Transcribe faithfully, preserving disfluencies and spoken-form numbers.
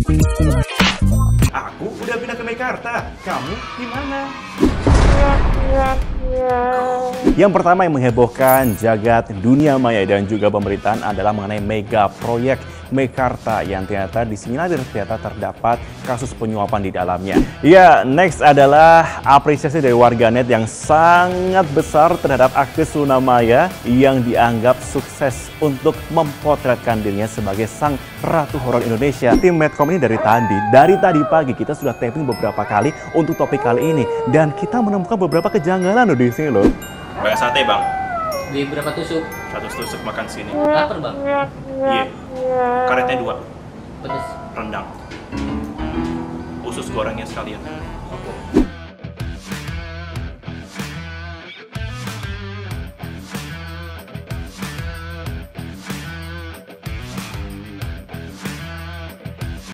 Aku udah pindah ke Mekarta. Kamu di mana? Yang pertama yang menghebohkan jagat dunia maya dan juga pemerintahan adalah mengenai mega proyek Mekarta yang ternyata disinyalir ternyata terdapat kasus penyuapan di dalamnya. Ya, next adalah apresiasi dari warganet yang sangat besar terhadap aktris Luna Maya yang dianggap sukses untuk mempotretkan dirinya sebagai sang ratu horor Indonesia. Tim Medcom ini dari tadi, dari tadi pagi kita sudah taping beberapa kali untuk topik kali ini dan kita menemukan beberapa kejanggalan loh di sini loh. Banyak sate, Bang. Beli berapa tusuk? Satu tusuk makan sini. Lapar, Bang. Iya. Karetnya dua. Pedes. Rendang. Usus gorengnya sekalian. Oke.